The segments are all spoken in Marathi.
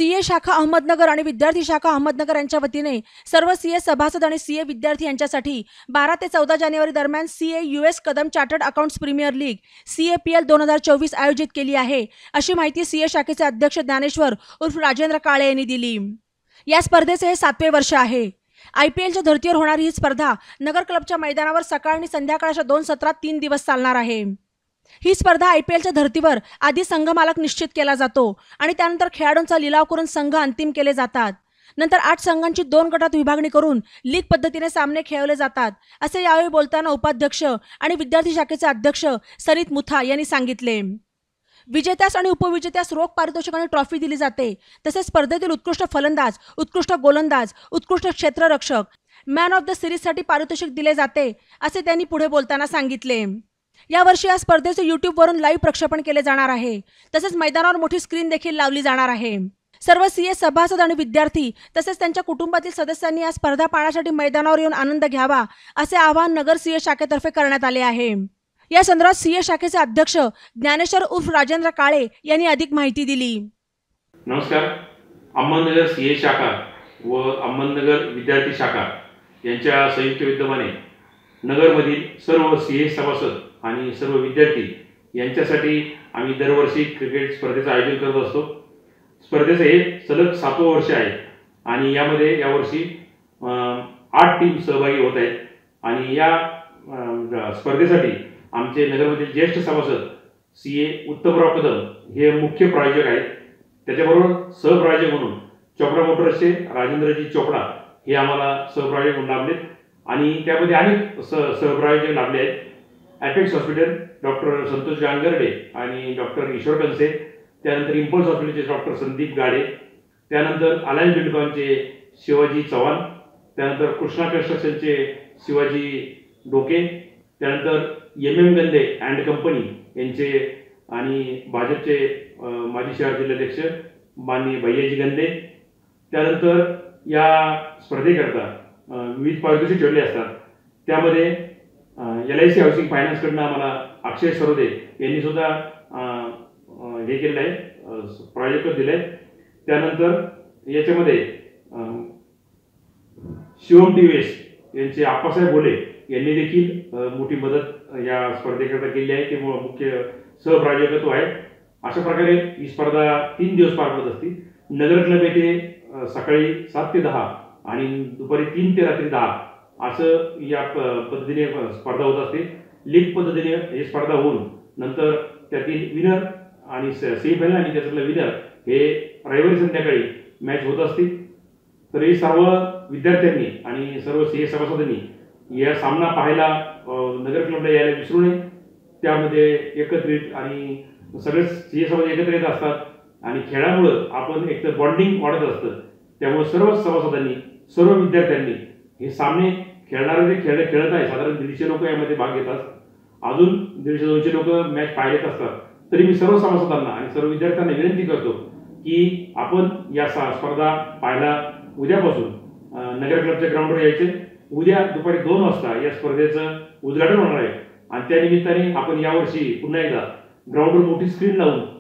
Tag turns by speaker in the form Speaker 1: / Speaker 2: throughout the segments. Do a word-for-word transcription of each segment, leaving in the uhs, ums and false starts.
Speaker 1: सीए शाखा अहमदनगर आणि विद्यार्थी शाखा अहमदनगर यांच्या वतीने सर्व सीए सभासद आणि सीए विद्यार्थी यांच्यासाठी बारा ते चौदा जानेवारी दरम्यान CA US Kadam chartered accountants premier league CAPL दोन हजार चोवीस आयोजित केली आहे, अशी माहिती सीए शाखेचे अध्यक्ष ज्ञानेश्वर उर्फ राजेंद्र काळे यांनी दिली। या स्पर्धेचे हे सातवे वर्ष आहे। आयपीएलच्या धर्तीवर होणारी ही स्पर्धा नगर क्लबच्या मैदानावर सकाळ आणि संध्याकाळ अशा दोन सत्रात तीन दिवस चालणार आहे। ही स्पर्धा आयपीएलच्या धर्तीवर आधी संघ मालक निश्चित केला जातो आणि त्यानंतर खेळाडूंचा लिलाव करून संघ अंतिम केले जातात। नंतर आठ संघांची दोन गटात विभागणी करून लीग पद्धतीने सामने खेळवले जातात, असे यावेळी बोलताना उपाध्यक्ष आणि विद्यार्थी शाखेचे अध्यक्ष सरित मुथा यांनी सांगितले। विजेत्यास आणि उपविजेत्यास रोख पारितोषिक आणि ट्रॉफी दिली जाते। तसेच स्पर्धेतील उत्कृष्ट फलंदाज, उत्कृष्ट गोलंदाज, उत्कृष्ट क्षेत्ररक्षक, मॅन ऑफ द सिरीजसाठी पारितोषिक दिले जाते, असे त्यांनी पुढे बोलताना सांगितले। या वर्षी या स्पर्धेचे यूट्यूब वरून लाईव्ह प्रक्षेपण केले जाणार आहे। तसेच मैदानावर मोठी स्क्रीन देखील लावली जाणार आहे। सर्व सीए सभासद आणि विद्यार्थी तसेच त्यांच्या कुटुंबातील सदस्यांनी या स्पर्धा पाहण्यासाठी मैदानावर येऊन आनंद घ्यावा, असे आवाहन नगर सीए शाखेतर्फे करण्यात आले आहे। या संदर्भात सीए शाखेचे अध्यक्ष ज्ञानेश्वर उर्फ राजेंद्र काळे यांनी अधिक माहिती दिली।
Speaker 2: नमस्कार। अहमदनगर सीए शाखा व अहमदनगर विद्यार्थी शाखा यांच्या संयुक्त विद्यमाने नगरमधील सर्व सीए सभासद आणि सर्व विद्यार्थी यांच्यासाठी आम्ही दरवर्षी क्रिकेट स्पर्धेचं आयोजन करत असतो। स्पर्धेचे हे सलग सातवं वर्ष आहे आणि यामध्ये यावर्षी आठ टीम सहभागी होत आहेत आणि या स्पर्धेसाठी आमचे नगरमधील ज्येष्ठ सभासद सीए उत्तमराव कदम हे मुख्य प्रायोजक आहेत। त्याच्याबरोबर सहप्रायोजक म्हणून चोपडा मोटर्सचे राजेंद्रजी चोपडा हे आम्हाला सहप्रायोजक म्हणून लाभलेत आणि त्यामध्ये अनेक सह सहप्रायोजक लाभले आहेत। Apex hospital doctor Santosh Gangarde आणि डॉक्टर ईश्वर कंसे, त्यानंतर इम्पल्स हॉस्पिटलचे डॉक्टर संदीप गाडे, त्यानंतर अलायन्स बिल्डकॉनचे शिवाजी चव्हाण, त्यानंतर कृष्णा कन्स्ट्रक्शनचे शिवाजी डोके, त्यानंतर M M Gande and company यांचे आणि भाजपचे माजी शहर जिल्हाध्यक्ष माननीय भैयाजी गंदे, त्यानंतर या स्पर्धेकरता विविध पारितोषिक ठेवले असतात। त्यामध्ये एल आय सी हाऊसिंग फायनान्सकडनं आम्हाला अक्षय सरोदे यांनी सुद्धा हे केलेलं आहे, प्रोजेक्ट दिले आहे। त्यानंतर याच्यामध्ये शिवम टीव्हीएस यांचे आप्पासाहेब बोले यांनी देखील मोठी मदत या स्पर्धेकरता केली आहे, ते मुख्य सहप्रायोजकत्व आहे। अशा प्रकारे ही स्पर्धा तीन दिवस पार पडत असते। नगर क्लब येथे सकाळी सात ते दहा आणि दुपारी तीन ते रात्री दहा असं या पद्धतीने स्पर्धा होत असते। लीग पद्धतीने ही स्पर्धा होऊन नंतर त्यातील विनर आणि सेमीफायनल आणि त्याच्यातलं विनर हे रविवारी संध्याकाळी मॅच होत असते। तर हे सर्व विद्यार्थ्यांनी आणि सर्व सीए सभासदांनी या सामना पाहायला नगर क्लबला यायला विसरू नये। त्यामध्ये एकत्रित आणि सगळे सीए सभासद एकत्र येत असतात आणि खेळामुळं आपण एक तर बॉन्डिंग वाढत असतं। त्यामुळे सर्व सभासदांनी सर्व विद्यार्थ्यांनी हे सामने खेळणारे जे खेळ खेळत आहे, साधारण दीडशे लोक यामध्ये भाग घेतात, अजून दीडशे दोनशे लोक मॅच पाहत असतात। तरी मी सर्व सभासदांना आणि सर्व विद्यार्थ्यांना विनंती करतो की आपण या स्पर्धा पाहायला उद्यापासून नगर क्लबच्या ग्राउंडवर यायचे। उद्या दुपारी दोन वाजता या स्पर्धेचं उद्घाटन होणार आहे आणि त्या निमित्ताने आपण यावर्षी पुन्हा एकदा ग्राउंडवर मोठी स्क्रीन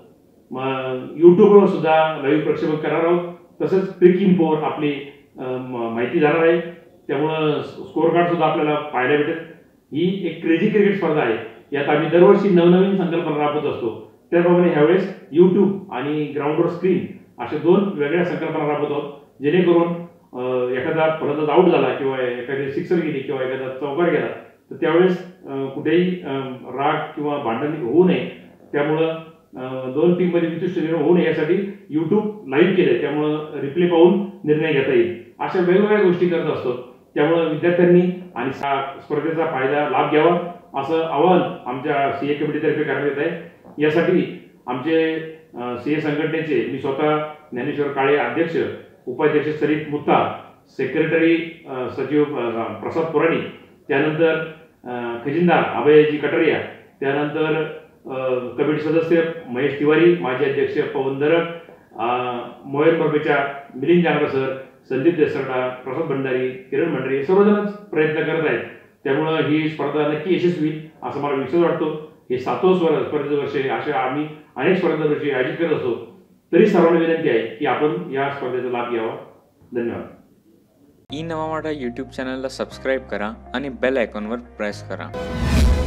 Speaker 2: लावून यूट्यूबवर सुद्धा लाईव्ह प्रक्षेपण करणार आहोत। तसंच क्विक इन्फोवर आपली माहिती जाणार आहे, त्यामुळं स्कोअर कार्ड सुद्धा आपल्याला पाहायला भेटेल। ही एक क्रेझी क्रिकेट स्पर्धा आहे, यात आम्ही दरवर्षी नवनवीन संकल्पना राबवत असतो। त्याप्रमाणे ह्यावेळेस यूट्यूब आणि ग्राउंडवर स्क्रीन अशा दोन वेगळ्या संकल्पना राबवत आहोत, जेणेकरून एखादा फलंदाज आऊट झाला किंवा एखादी सिक्सर गेली किंवा एखादा चौकार गेला तर त्यावेळेस कुठेही राग किंवा भांडण होऊ नये। त्यामुळं दोन टीममध्ये विशिष्ट निर्णय होऊ नये यासाठी यूट्यूब लाईव्ह केले, त्यामुळं रिप्ले पाहून निर्णय घेता येईल। अशा वेगवेगळ्या गोष्टी करत असतो, त्यामुळे विद्यार्थ्यांनी आणि स्पर्धेचा फायदा लाभ घ्यावा असं आवाहन आमच्या सीए कमिटीतर्फे करण्यात येत आहे। यासाठी आमचे सीए संघटनेचे मी स्वतः ज्ञानेश्वर काळे अध्यक्ष, उपाध्यक्ष सरित मुत्ता, सेक्रेटरी सचिव प्रसाद पुराणी, त्यानंतर खजिनदार अभयजी कटरिया, त्यानंतर कमिटी सदस्य महेश तिवारी, माजी अध्यक्ष पवन दरक, मोहन बर्बेच्या मिलिंद जांगरा सर, संदीप देसरडा, प्रसाद भंडारी, किरण भंडारी हे सर्वजणच प्रयत्न करत आहेत। त्यामुळे ही स्पर्धा नक्की यशस्वी होईल असं मला विश्वास वाटतो। हे सातवं स्पर्धेचं वर्ष आहे, अशा आम्ही अनेक स्पर्धा वर्षी आयोजित करत असतो। तरी सर्वांना विनंती आहे की आपण या स्पर्धेचा लाभ घ्यावा. धन्यवाद.
Speaker 3: ई नवा मराठा यूट्यूब चॅनलला सबस्क्राईब करा आणि बेल आयकॉनवर प्रेस करा.